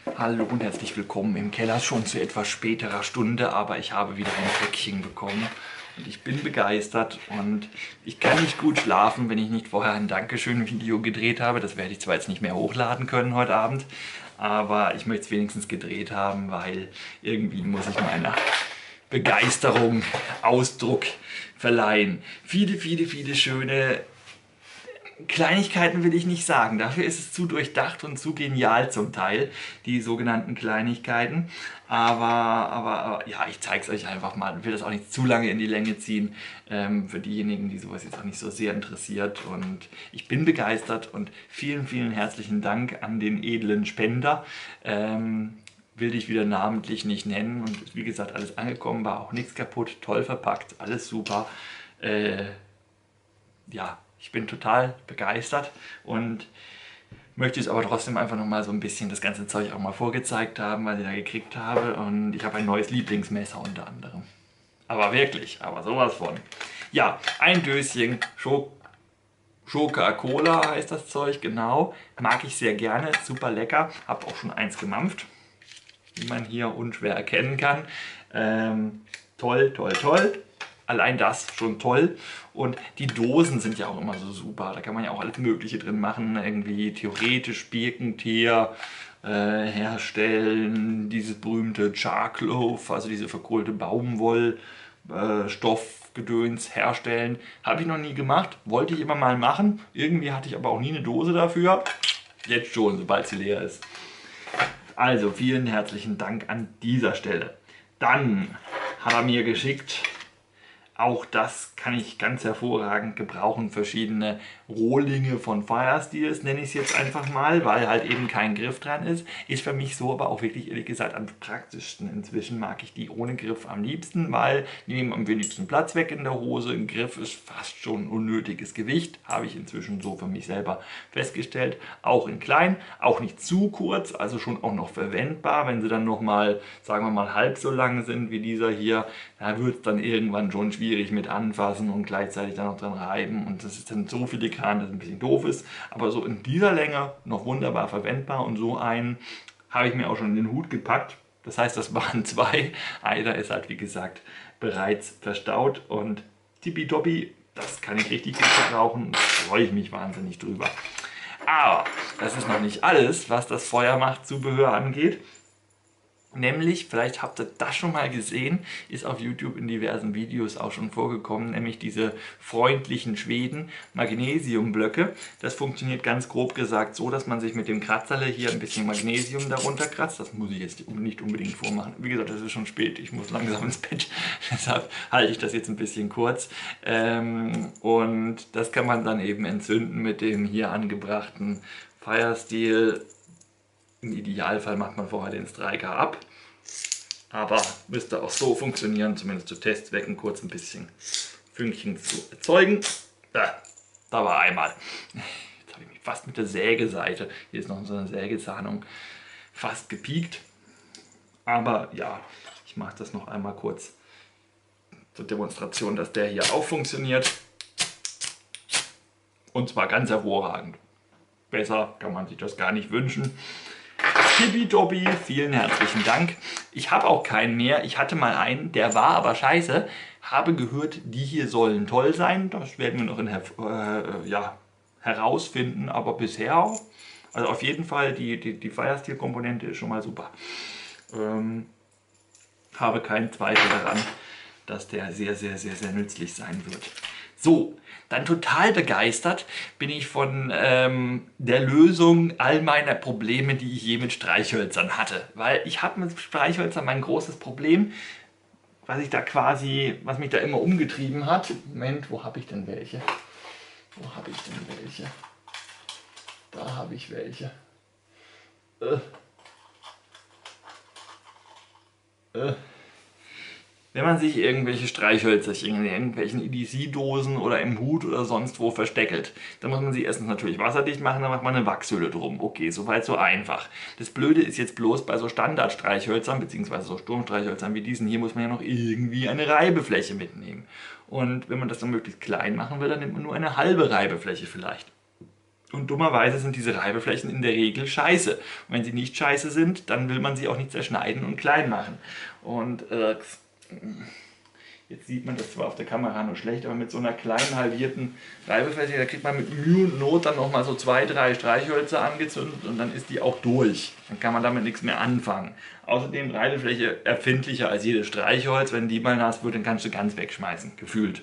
Hallo und herzlich willkommen im Keller, schon zu etwas späterer Stunde, aber ich habe wieder ein Päckchen bekommen und ich bin begeistert und ich kann nicht gut schlafen, wenn ich nicht vorher ein Dankeschön-Video gedreht habe. Das werde ich zwar jetzt nicht mehr hochladen können heute Abend, aber ich möchte es wenigstens gedreht haben, weil irgendwie muss ich meiner Begeisterung Ausdruck verleihen. Viele schöne Kleinigkeiten will ich nicht sagen. Dafür ist es zu durchdacht und zu genial zum Teil, die sogenannten Kleinigkeiten. Aber ja, ich zeige es euch einfach mal. Ich will das auch nicht zu lange in die Länge ziehen, für diejenigen, die sowas jetzt auch nicht so sehr interessiert. Und ich bin begeistert und vielen herzlichen Dank an den edlen Spender. Will ich wieder namentlich nicht nennen. Und wie gesagt, alles angekommen, war auch nichts kaputt, toll verpackt, alles super. Ja, ich bin total begeistert und möchte es aber trotzdem einfach nochmal so ein bisschen das ganze Zeug auch mal vorgezeigt haben, was ich da gekriegt habe. Und ich habe ein neues Lieblingsmesser unter anderem. Aber wirklich, aber sowas von. Ja, ein Döschen Coca-Cola heißt das Zeug, genau. Mag ich sehr gerne, super lecker. Habe auch schon eins gemampft, wie man hier unschwer erkennen kann. Toll. Allein das schon toll. Und die Dosen sind ja auch immer so super. Da kann man ja auch alles Mögliche drin machen. Irgendwie theoretisch Birkenteer herstellen. Dieses berühmte Charcloth, also diese verkohlte Baumwollstoffgedöns herstellen. Habe ich noch nie gemacht. Wollte ich immer mal machen. Irgendwie hatte ich aber auch nie eine Dose dafür. Jetzt schon, sobald sie leer ist. Also vielen herzlichen Dank an dieser Stelle. Dann hat er mir geschickt, auch das kann ich ganz hervorragend gebrauchen, verschiedene Rohlinge von Firesteels, nenne ich es jetzt einfach mal, weil halt eben kein Griff dran ist. Ist für mich so aber auch wirklich, ehrlich gesagt, am praktischsten. Inzwischen mag ich die ohne Griff am liebsten, weil die nehmen am wenigsten Platz weg in der Hose. Ein Griff ist fast schon unnötiges Gewicht, habe ich inzwischen so für mich selber festgestellt. Auch in klein, auch nicht zu kurz, also schon auch noch verwendbar. Wenn sie dann nochmal, sagen wir mal, halb so lang sind wie dieser hier, da wird es dann irgendwann schon schwierig mit anfassen und gleichzeitig dann noch dran reiben. Und das ist dann so filigran, dass es ein bisschen doof ist. Aber so in dieser Länge noch wunderbar verwendbar. Und so einen habe ich mir auch schon in den Hut gepackt. Das heißt, das waren zwei. Einer ist halt, wie gesagt, bereits verstaut. Und tippitoppi, das kann ich richtig gut verbrauchen. Da freue ich mich wahnsinnig drüber. Aber das ist noch nicht alles, was das Feuermachtzubehör angeht. Nämlich, vielleicht habt ihr das schon mal gesehen, ist auf YouTube in diversen Videos auch schon vorgekommen, nämlich diese freundlichen Schweden Magnesiumblöcke. Das funktioniert ganz grob gesagt so, dass man sich mit dem Kratzerle hier ein bisschen Magnesium darunter kratzt. Das muss ich jetzt nicht unbedingt vormachen. Wie gesagt, das ist schon spät, ich muss langsam ins Bett, deshalb halte ich das jetzt ein bisschen kurz. Und das kann man dann eben entzünden mit dem hier angebrachten Firesteel. Im Idealfall macht man vorher den Striker ab, aber müsste auch so funktionieren, zumindest zu Testzwecken kurz ein bisschen Fünkchen zu erzeugen. Da war einmal. Jetzt habe ich mich fast mit der Sägeseite, hier ist noch so eine Sägezahnung, fast gepiekt. Aber ja, ich mache das noch einmal kurz zur Demonstration, dass der hier auch funktioniert. Und zwar ganz hervorragend. Besser kann man sich das gar nicht wünschen. Tippitoppi, vielen herzlichen Dank. Ich habe auch keinen mehr. Ich hatte mal einen, der war aber scheiße. Habe gehört, die hier sollen toll sein. Das werden wir noch herausfinden, aber bisher auch. Also auf jeden Fall, die Firesteel-Komponente ist schon mal super. Habe keinen Zweifel daran, dass der sehr nützlich sein wird. So, dann total begeistert bin ich von der Lösung all meiner Probleme, die ich je mit Streichhölzern hatte. Weil ich habe mit Streichhölzern mein großes Problem, was mich da immer umgetrieben hat. Moment, wo habe ich denn welche? Da habe ich welche. Wenn man sich irgendwelche Streichhölzerchen in irgendwelchen EDC-Dosen oder im Hut oder sonst wo versteckelt, dann muss man sie erstens natürlich wasserdicht machen, dann macht man eine Wachshülle drum. Okay, soweit so einfach. Das Blöde ist jetzt bloß bei so Standardstreichhölzern, beziehungsweise so Sturmstreichhölzern wie diesen hier, muss man ja noch irgendwie eine Reibefläche mitnehmen. Und wenn man das dann möglichst klein machen will, dann nimmt man nur eine halbe Reibefläche vielleicht. Und dummerweise sind diese Reibeflächen in der Regel scheiße. Und wenn sie nicht scheiße sind, dann will man sie auch nicht zerschneiden und klein machen. Und jetzt sieht man das zwar auf der Kamera nur schlecht, aber mit so einer kleinen halbierten Reibefläche, da kriegt man mit Mühe und Not dann nochmal so 2, 3 Streichhölzer angezündet und dann ist die auch durch. Dann kann man damit nichts mehr anfangen. Außerdem Reibefläche empfindlicher als jedes Streichholz. Wenn die mal nass wird, dann kannst du ganz wegschmeißen, gefühlt.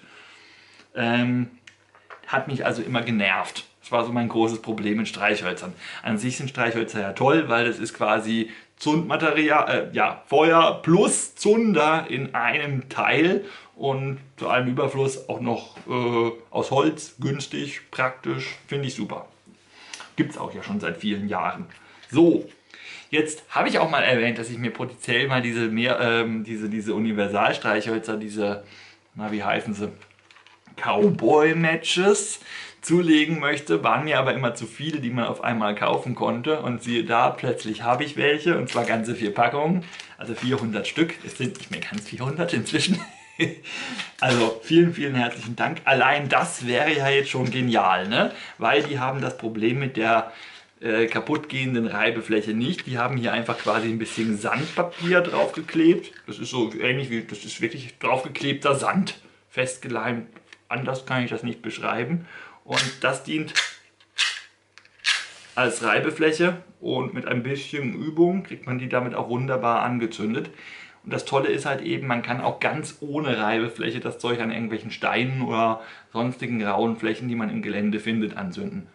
Hat mich also immer genervt. Das war so mein großes Problem mit Streichhölzern. An sich sind Streichhölzer ja toll, weil das ist quasi Zundmaterial, Feuer plus Zunder in einem Teil und zu allem Überfluss auch noch aus Holz, günstig, praktisch, finde ich super. Gibt es auch ja schon seit vielen Jahren. So, jetzt habe ich auch mal erwähnt, dass ich mir potenziell mal diese Universalstreichhölzer, wie heißen sie? Cowboy-Matches zulegen möchte, waren mir aber immer zu viele, die man auf einmal kaufen konnte. Und siehe da, plötzlich habe ich welche, und zwar ganze 4 Packungen, also 400 Stück. Es sind nicht mehr ganz 400 inzwischen. Also vielen, vielen herzlichen Dank. Allein das wäre ja jetzt schon genial, ne? Weil die haben das Problem mit der kaputtgehenden Reibefläche nicht. Die haben hier einfach quasi ein bisschen Sandpapier draufgeklebt. Das ist so ähnlich wie, das ist wirklich draufgeklebter Sand, festgeleimt. Anders kann ich das nicht beschreiben. Und das dient als Reibefläche und mit ein bisschen Übung kriegt man die damit auch wunderbar angezündet. Und das Tolle ist halt eben, man kann auch ganz ohne Reibefläche das Zeug an irgendwelchen Steinen oder sonstigen rauen Flächen, die man im Gelände findet, anzünden.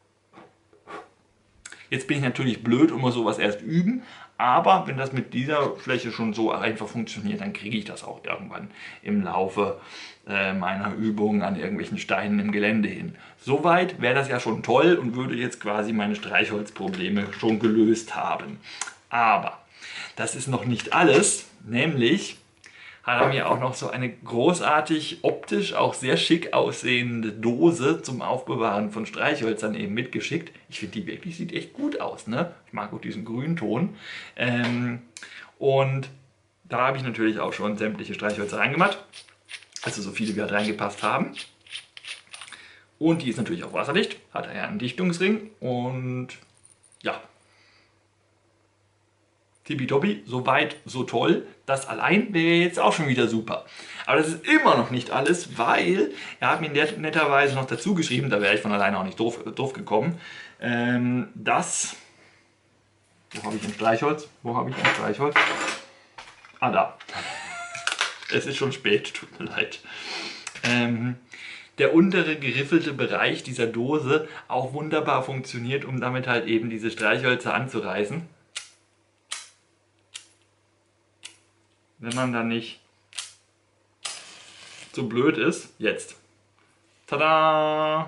Jetzt bin ich natürlich blöd und muss sowas erst üben, aber wenn das mit dieser Fläche schon so einfach funktioniert, dann kriege ich das auch irgendwann im Laufe meiner Übungen an irgendwelchen Steinen im Gelände hin. Soweit wäre das ja schon toll und würde jetzt quasi meine Streichholzprobleme schon gelöst haben. Aber das ist noch nicht alles, nämlich hat er mir auch noch so eine großartig, optisch auch sehr schick aussehende Dose zum Aufbewahren von Streichhölzern eben mitgeschickt. Ich finde die wirklich, sieht echt gut aus, ne? Ich mag auch diesen Grünton. Und da habe ich natürlich auch schon sämtliche Streichhölzer reingemacht. Also so viele, wie halt reingepasst haben. Und die ist natürlich auch wasserdicht, hat ja einen Dichtungsring und ja. Tippitoppi, so weit, so toll. Das allein wäre jetzt auch schon wieder super. Aber das ist immer noch nicht alles, weil er hat mir netterweise noch dazu geschrieben, da wäre ich von alleine auch nicht drauf gekommen, dass... Wo habe ich ein Streichholz? Ah, da. Es ist schon spät, tut mir leid. Der untere geriffelte Bereich dieser Dose auch wunderbar funktioniert, um damit halt eben diese Streichhölzer anzureißen. Wenn man da nicht so blöd ist. Jetzt. Tada!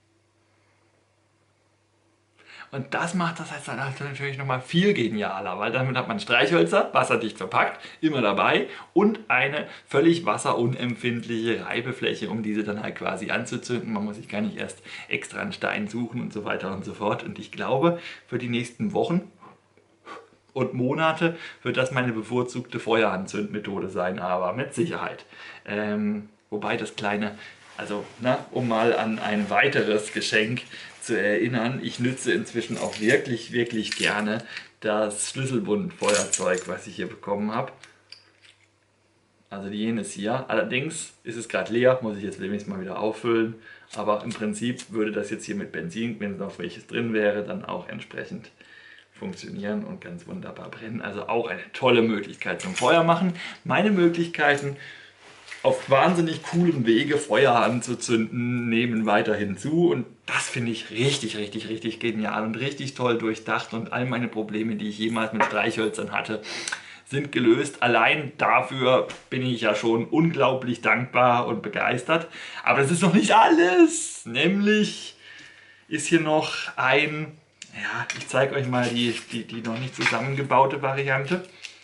Und das macht das jetzt natürlich nochmal viel genialer, weil damit hat man Streichhölzer, wasserdicht verpackt, immer dabei und eine völlig wasserunempfindliche Reibefläche, um diese dann halt quasi anzuzünden. Man muss sich gar nicht erst extra einen Stein suchen und so weiter und so fort. Und ich glaube, für die nächsten Wochen und Monate wird das meine bevorzugte Feueranzündmethode sein, aber mit Sicherheit. Wobei das kleine, also um mal an ein weiteres Geschenk zu erinnern, ich nütze inzwischen auch wirklich, wirklich gerne das Schlüsselbundfeuerzeug, was ich hier bekommen habe. Also jenes hier. Allerdings ist es gerade leer, muss ich jetzt demnächst mal wieder auffüllen. Aber im Prinzip würde das jetzt hier mit Benzin, wenn noch welches drin wäre, dann auch entsprechend funktionieren und ganz wunderbar brennen. Also auch eine tolle Möglichkeit zum Feuer machen. Meine Möglichkeiten auf wahnsinnig coolem Wege Feuer anzuzünden nehmen weiterhin zu und das finde ich richtig, richtig, richtig genial und richtig toll durchdacht und all meine Probleme, die ich jemals mit Streichhölzern hatte, sind gelöst. Allein dafür bin ich ja schon unglaublich dankbar und begeistert. Aber das ist noch nicht alles. Nämlich ist hier noch ein... Ja, ich zeige euch mal die noch nicht zusammengebaute Variante.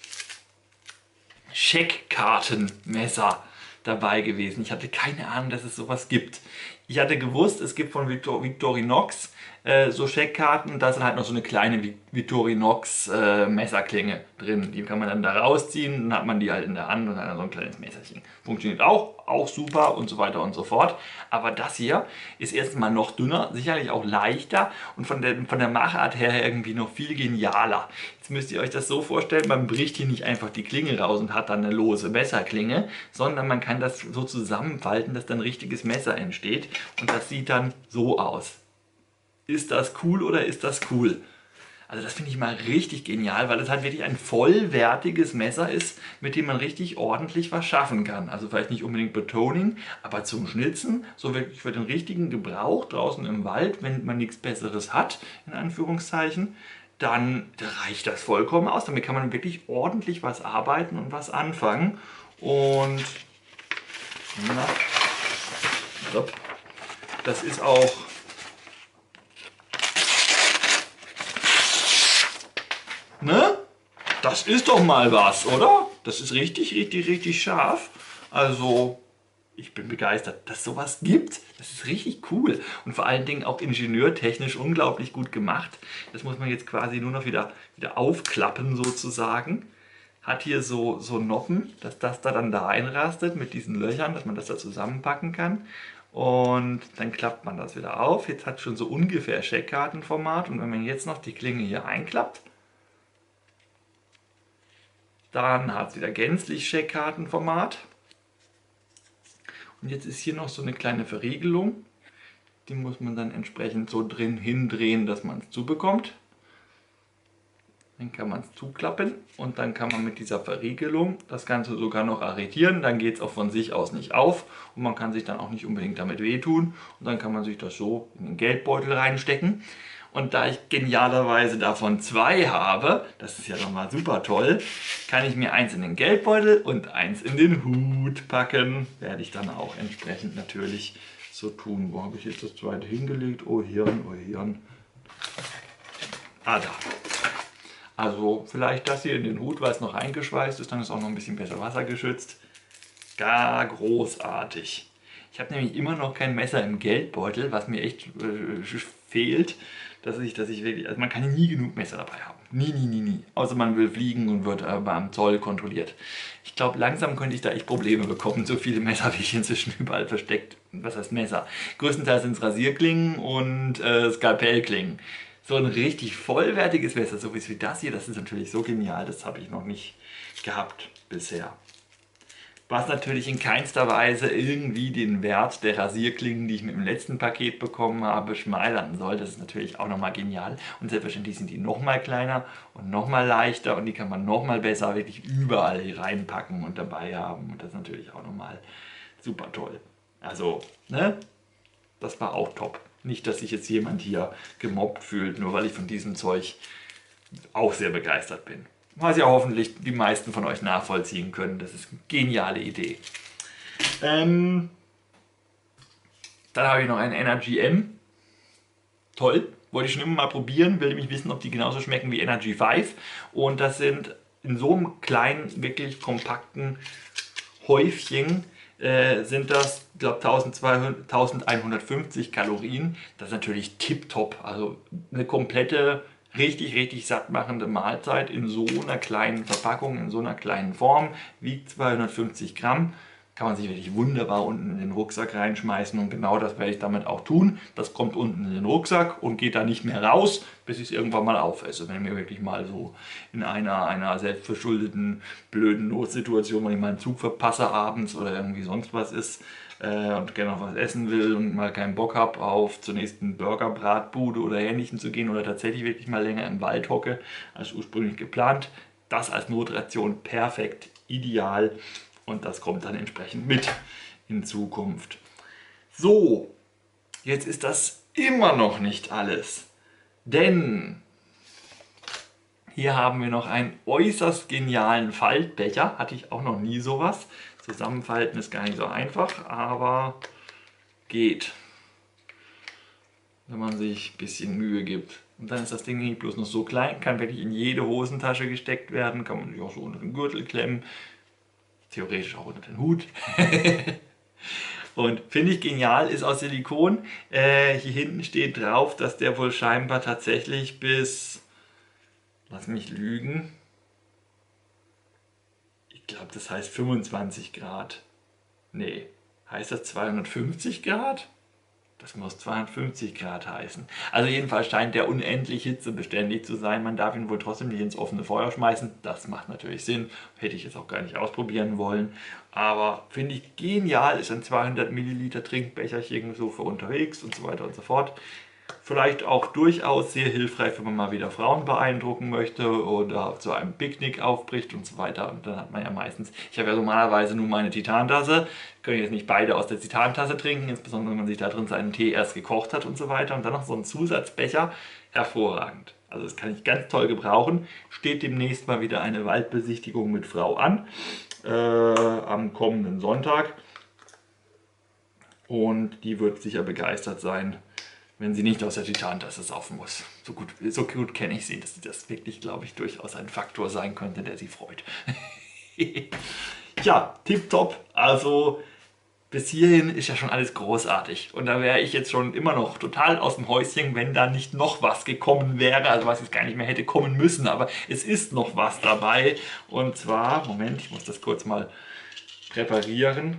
Scheckkartenmesser dabei gewesen. Ich hatte keine Ahnung, dass es sowas gibt. Ich hatte gewusst, es gibt von Victorinox so Scheckkarten. Da ist dann halt noch so eine kleine Victorinox Messerklinge drin. Die kann man dann da rausziehen, dann hat man die halt in der Hand und dann so ein kleines Messerchen. Funktioniert auch super und so weiter und so fort. Aber das hier ist erstmal noch dünner, sicherlich auch leichter und von der Machart her irgendwie noch viel genialer. Jetzt müsst ihr euch das so vorstellen, man bricht hier nicht einfach die Klinge raus und hat dann eine lose Messerklinge, sondern man kann das so zusammenfalten, dass dann ein richtiges Messer entsteht und das sieht dann so aus. Ist das cool oder ist das cool? Also das finde ich mal richtig genial, weil es halt wirklich ein vollwertiges Messer ist, mit dem man richtig ordentlich was schaffen kann. Also vielleicht nicht unbedingt Betoning, aber zum Schnitzen, so wirklich für den richtigen Gebrauch draußen im Wald, wenn man nichts Besseres hat, in Anführungszeichen, dann reicht das vollkommen aus. Damit kann man wirklich ordentlich was arbeiten und was anfangen. Und das ist auch... Ne? Das ist doch mal was, oder? Das ist richtig scharf. Also, ich bin begeistert, dass sowas gibt. Das ist richtig cool. Und vor allen Dingen auch ingenieurtechnisch unglaublich gut gemacht. Das muss man jetzt quasi nur noch wieder aufklappen sozusagen. Hat hier so Noppen, dass das da dann da einrastet mit diesen Löchern, dass man das da zusammenpacken kann. Und dann klappt man das wieder auf. Jetzt hat es schon so ungefähr Scheckkartenformat. Und wenn man jetzt noch die Klinge hier einklappt, dann hat es wieder gänzlich Scheckkartenformat. Und jetzt ist hier noch so eine kleine Verriegelung. Die muss man dann entsprechend so hindrehen, dass man es zubekommt. Dann kann man es zuklappen und dann kann man mit dieser Verriegelung das Ganze sogar noch arretieren. Dann geht es auch von sich aus nicht auf und man kann sich dann auch nicht unbedingt damit wehtun. Und dann kann man sich das so in den Geldbeutel reinstecken. Und da ich genialerweise davon 2 habe, das ist ja nochmal super toll, kann ich mir eins in den Geldbeutel und eins in den Hut packen. Werde ich dann auch entsprechend natürlich so tun. Wo habe ich jetzt das zweite hingelegt? Oh Hirn, oh Hirn. Ah, da. Also vielleicht das hier in den Hut, weil es noch eingeschweißt ist, dann ist auch noch ein bisschen besser wassergeschützt. Gar großartig. Ich habe nämlich immer noch kein Messer im Geldbeutel, was mir echt fehlt, dass ich wirklich, also man kann nie genug Messer dabei haben. Nie. Außer man will fliegen und wird beim Zoll kontrolliert. Ich glaube, langsam könnte ich da echt Probleme bekommen, so viele Messer wie ich inzwischen überall versteckt. Was heißt Messer? Größtenteils sind es Rasierklingen und Skalpellklingen. So ein richtig vollwertiges Messer, so wie das hier, das ist natürlich so genial, das habe ich noch nicht gehabt bisher. Was natürlich in keinster Weise irgendwie den Wert der Rasierklingen, die ich mit dem letzten Paket bekommen habe, schmälern soll. Das ist natürlich auch nochmal genial. Und selbstverständlich sind die nochmal kleiner und nochmal leichter und die kann man nochmal besser wirklich überall hier reinpacken und dabei haben. Und das ist natürlich auch nochmal super toll. Also, ne? Das war auch top. Nicht, dass sich jetzt jemand hier gemobbt fühlt, nur weil ich von diesem Zeug auch sehr begeistert bin. Was ja hoffentlich die meisten von euch nachvollziehen können. Das ist eine geniale Idee. Dann habe ich noch einen Energy M. Toll. Wollte ich schon immer mal probieren. Will nämlich wissen, ob die genauso schmecken wie Energy 5. Und das sind in so einem kleinen, wirklich kompakten Häufchen sind das, ich glaube, 1150 Kalorien. Das ist natürlich tipptopp. Also eine komplette, richtig sattmachende Mahlzeit in so einer kleinen Verpackung, in so einer kleinen Form. Wiegt 250 Gramm. Kann man sich wirklich wunderbar unten in den Rucksack reinschmeißen und genau das werde ich damit auch tun. Das kommt unten in den Rucksack und geht da nicht mehr raus, bis ich es irgendwann mal aufesse. Wenn mir wirklich mal so in einer selbstverschuldeten, blöden Notsituation, wenn ich mal einen Zug verpasse abends oder irgendwie sonst was ist und gerne noch was essen will und mal keinen Bock habe, auf zur nächsten Burgerbratbude oder Ähnlichem zu gehen oder tatsächlich wirklich mal länger im Wald hocke, als ursprünglich geplant. Das als Notration perfekt, ideal. Und das kommt dann entsprechend mit in Zukunft. So, jetzt ist das immer noch nicht alles. Denn hier haben wir noch einen äußerst genialen Faltbecher. Hatte ich auch noch nie sowas. Zusammenfalten ist gar nicht so einfach, aber geht. Wenn man sich ein bisschen Mühe gibt. Und dann ist das Ding nicht bloß noch so klein, kann wirklich in jede Hosentasche gesteckt werden, kann man sich auch so unter den Gürtel klemmen. Theoretisch auch unter den Hut. Und finde ich genial, ist aus Silikon. Hier hinten steht drauf, dass der wohl scheinbar tatsächlich bis, lass mich lügen, ich glaube, das heißt 25 Grad. Nee, heißt das 250 Grad? Das muss 250 Grad heißen. Also jedenfalls scheint der unendlich hitzebeständig zu sein. Man darf ihn wohl trotzdem nicht ins offene Feuer schmeißen. Das macht natürlich Sinn. Hätte ich jetzt auch gar nicht ausprobieren wollen. Aber finde ich genial. Ist ein 200 Milliliter Trinkbecherchen so für unterwegs und so weiter und so fort. Vielleicht auch durchaus sehr hilfreich, wenn man mal wieder Frauen beeindrucken möchte oder zu einem Picknick aufbricht und so weiter. Und dann hat man ja meistens, ich habe ja normalerweise nur meine Titantasse, können jetzt nicht beide aus der Titantasse trinken, insbesondere wenn man sich da drin seinen Tee erst gekocht hat und so weiter. Und dann noch so ein Zusatzbecher, hervorragend. Also das kann ich ganz toll gebrauchen. Steht demnächst mal wieder eine Waldbesichtigung mit Frau an, am kommenden Sonntag. Und die wird sicher begeistert sein, wenn sie nicht aus der Titantasse saufen muss. So gut kenne ich sie, dass das wirklich, glaube ich, durchaus ein Faktor sein könnte, der sie freut. Ja, tipptopp. Also bis hierhin ist ja schon alles großartig. Und da wäre ich jetzt schon immer noch total aus dem Häuschen, wenn da nicht noch was gekommen wäre. Also was jetzt gar nicht mehr hätte kommen müssen, aber es ist noch was dabei. Und zwar, Moment, ich muss das kurz mal präparieren.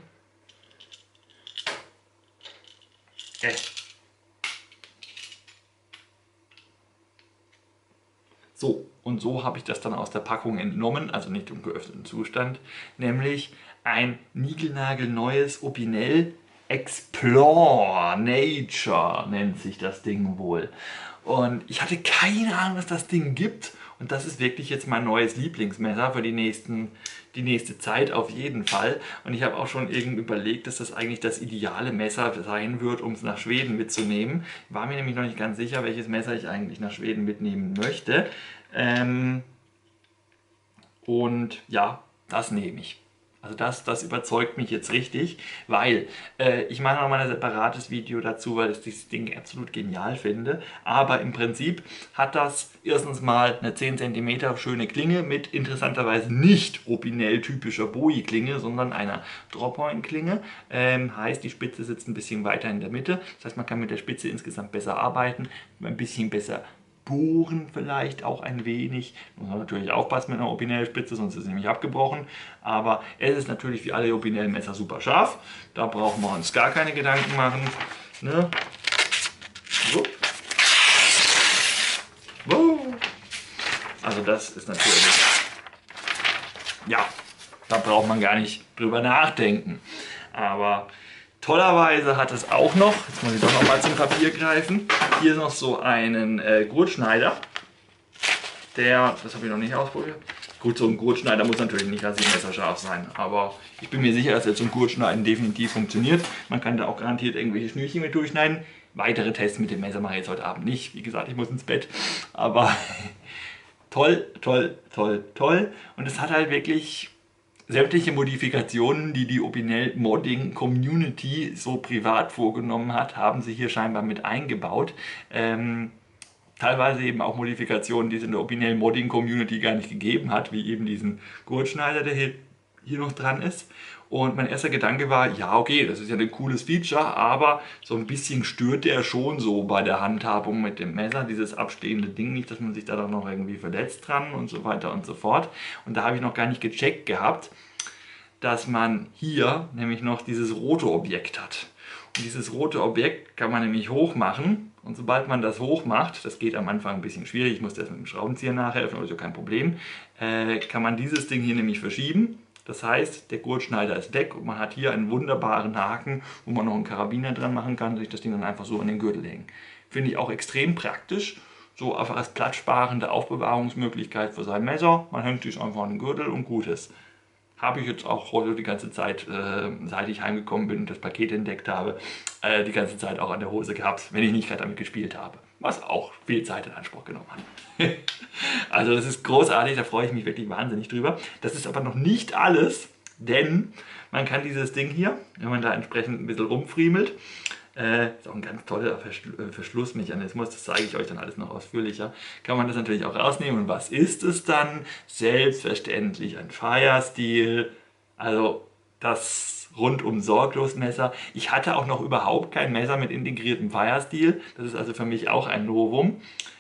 So, und so habe ich das dann aus der Packung entnommen, also nicht im geöffneten Zustand, nämlich ein niegelnagelneues Opinel Explore Nature nennt sich das Ding wohl. Und ich hatte keine Ahnung, dass das Ding gibt. Und das ist wirklich jetzt mein neues Lieblingsmesser für die nächste Zeit auf jeden Fall. Und ich habe auch schon irgendwie überlegt, dass das eigentlich das ideale Messer sein wird, um es nach Schweden mitzunehmen. War mir nämlich noch nicht ganz sicher, welches Messer ich eigentlich nach Schweden mitnehmen möchte. Und ja, das nehme ich. Also das überzeugt mich jetzt richtig, weil ich mache nochmal ein separates Video dazu, weil ich dieses Ding absolut genial finde. Aber im Prinzip hat das erstens mal eine 10 cm schöne Klinge mit interessanterweise nicht Opinel-typischer Bowie-Klinge, sondern einer Drop-Point-Klinge. Heißt, die Spitze sitzt ein bisschen weiter in der Mitte. Das heißt, man kann mit der Spitze insgesamt besser arbeiten, ein bisschen besser bohren vielleicht auch ein wenig. Muss man natürlich aufpassen mit einer Opinel-Spitze, sonst ist sie nämlich abgebrochen. Aber es ist natürlich wie alle Opinel-Messer super scharf. Da brauchen wir uns gar keine Gedanken machen. Ne? So. Also das ist natürlich, ja, da braucht man gar nicht drüber nachdenken. Aber tollerweise hat es auch noch, jetzt muss ich doch noch mal zum Papier greifen, hier ist noch so einen Gurtschneider. Das habe ich noch nicht ausprobiert. Gut, so ein Gurtschneider muss natürlich nicht rasiermesserscharf sein, aber ich bin mir sicher, dass jetzt so ein Gurtschneiden definitiv funktioniert. Man kann da auch garantiert irgendwelche Schnürchen mit durchschneiden. Weitere Tests mit dem Messer mache ich jetzt heute Abend nicht. Wie gesagt, ich muss ins Bett. Aber toll, toll, toll, toll. Und es hat halt wirklich sämtliche Modifikationen, die die Opinel Modding Community so privat vorgenommen hat, haben sie hier scheinbar mit eingebaut. Teilweise eben auch Modifikationen, die es in der Opinel Modding Community gar nicht gegeben hat, wie eben diesen Gurtschneider, der hier noch dran ist. Und mein erster Gedanke war, ja okay, das ist ja ein cooles Feature, aber so ein bisschen stört der schon so bei der Handhabung mit dem Messer, dieses abstehende Ding, nicht, dass man sich da dann noch irgendwie verletzt dran und so weiter und so fort. Und da habe ich noch gar nicht gecheckt gehabt, dass man hier nämlich noch dieses rote Objekt hat. Und dieses rote Objekt kann man nämlich hoch machen. Und sobald man das hoch macht, das geht am Anfang ein bisschen schwierig, ich muss das mit dem Schraubenzieher nachhelfen, also kein Problem, kann man dieses Ding hier nämlich verschieben. Das heißt, der Gurtschneider ist weg und man hat hier einen wunderbaren Haken, wo man noch einen Karabiner dran machen kann und sich das Ding dann einfach so an den Gürtel hängen. Finde ich auch extrem praktisch, so einfach als platzsparende Aufbewahrungsmöglichkeit für sein Messer. Man hängt sich einfach an den Gürtel und gut ist. Habe ich jetzt auch heute die ganze Zeit, seit ich heimgekommen bin und das Paket entdeckt habe, die ganze Zeit auch an der Hose gehabt, wenn ich nicht gerade damit gespielt habe. Was auch viel Zeit in Anspruch genommen hat. Also das ist großartig, da freue ich mich wirklich wahnsinnig drüber. Das ist aber noch nicht alles, denn man kann dieses Ding hier, wenn man da entsprechend ein bisschen rumfriemelt, ist auch ein ganz toller Verschlussmechanismus, das zeige ich euch dann alles noch ausführlicher, kann man das natürlich auch rausnehmen. Und was ist es dann? Selbstverständlich ein Fire Steel, also das rundum sorglos Messer. Ich hatte auch noch überhaupt kein Messer mit integriertem Firestil. Das ist also für mich auch ein Novum.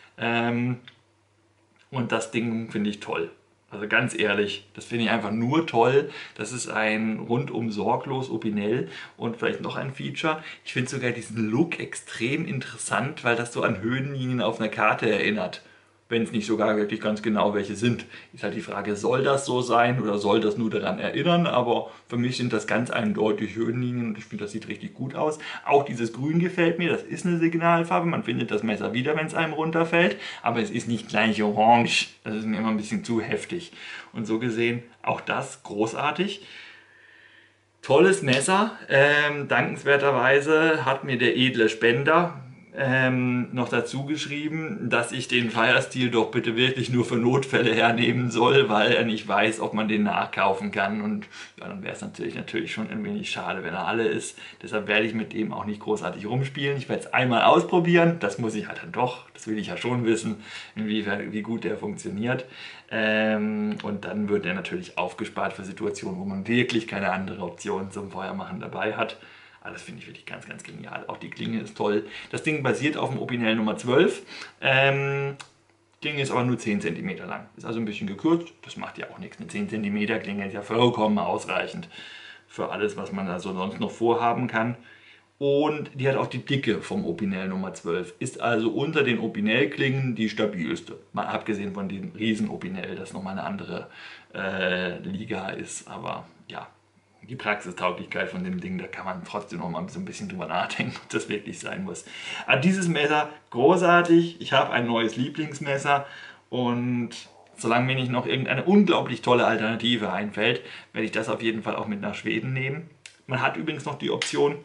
Und das Ding finde ich toll. Also ganz ehrlich, das finde ich einfach nur toll. Das ist ein rundum sorglos Opinel und vielleicht noch ein Feature. Ich finde sogar diesen Look extrem interessant, weil das so an Höhenlinien auf einer Karte erinnert. Wenn es nicht sogar wirklich ganz genau welche sind. Ist halt die Frage, soll das so sein oder soll das nur daran erinnern? Aber für mich sind das ganz eindeutig Höhenlinien und ich finde, das sieht richtig gut aus. Auch dieses Grün gefällt mir, das ist eine Signalfarbe. Man findet das Messer wieder, wenn es einem runterfällt. Aber es ist nicht gleich orange. Das ist mir immer ein bisschen zu heftig. Und so gesehen, auch das großartig. Tolles Messer. Dankenswerterweise hat mir der edle Spender noch dazu geschrieben, dass ich den Firestil doch bitte wirklich nur für Notfälle hernehmen soll, weil er nicht weiß, ob man den nachkaufen kann. Und ja, dann wäre es natürlich schon ein wenig schade, wenn er alle ist. Deshalb werde ich mit dem auch nicht großartig rumspielen. Ich werde es einmal ausprobieren. Das muss ich halt dann doch. Das will ich ja schon wissen, wie gut der funktioniert. Und dann wird er natürlich aufgespart für Situationen, wo man wirklich keine andere Option zum Feuermachen dabei hat. Das finde ich wirklich ganz, ganz genial. Auch die Klinge ist toll. Das Ding basiert auf dem Opinel Nummer 12. Klinge ist aber nur 10 cm lang. Ist also ein bisschen gekürzt. Das macht ja auch nichts. Eine 10 cm Klinge ist ja vollkommen ausreichend für alles, was man also sonst noch vorhaben kann. Und die hat auch die Dicke vom Opinel Nummer 12. Ist also unter den Opinel-Klingen die stabilste. Mal abgesehen von dem riesen Opinel, das nochmal eine andere Liga ist. Aber ja, die Praxistauglichkeit von dem Ding, da kann man trotzdem noch mal so ein bisschen drüber nachdenken, ob das wirklich sein muss. Aber dieses Messer, großartig. Ich habe ein neues Lieblingsmesser und solange mir nicht noch irgendeine unglaublich tolle Alternative einfällt, werde ich das auf jeden Fall auch mit nach Schweden nehmen. Man hat übrigens noch die Option,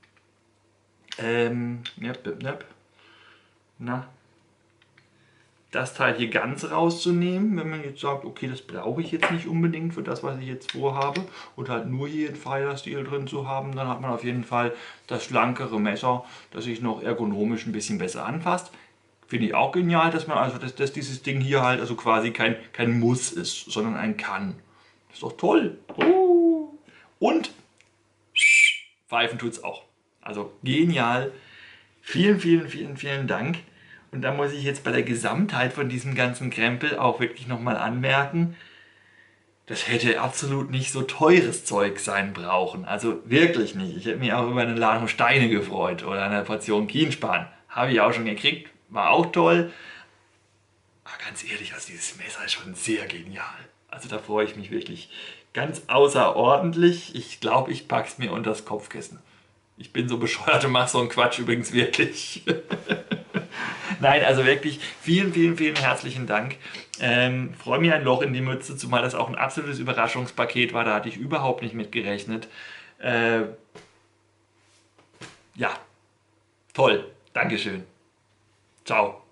das Teil hier ganz rauszunehmen, wenn man jetzt sagt, okay, das brauche ich jetzt nicht unbedingt für das, was ich jetzt vorhabe, und halt nur hier einen Firestil drin zu haben, dann hat man auf jeden Fall das schlankere Messer, das sich noch ergonomisch ein bisschen besser anfasst. Finde ich auch genial, dass man also dass dieses Ding hier halt also quasi kein Muss ist, sondern ein Kann. Das ist doch toll. Und pfeifen tut es auch. Also genial. Vielen, vielen, vielen, vielen Dank. Und da muss ich jetzt bei der Gesamtheit von diesem ganzen Krempel auch wirklich nochmal anmerken, das hätte absolut nicht so teures Zeug sein brauchen. Also wirklich nicht. Ich hätte mich auch über eine Ladung Steine gefreut oder eine Portion Kienspan. Habe ich auch schon gekriegt. War auch toll. Aber ganz ehrlich, also dieses Messer ist schon sehr genial. Also da freue ich mich wirklich ganz außerordentlich. Ich glaube, ich packe es mir unter das Kopfkissen. Ich bin so bescheuert und mache so einen Quatsch übrigens wirklich. Nein, also wirklich vielen, vielen, vielen herzlichen Dank. Freue mich ein Loch in die Mütze, zumal das auch ein absolutes Überraschungspaket war. Da hatte ich überhaupt nicht mit gerechnet. Ja, toll. Dankeschön. Ciao.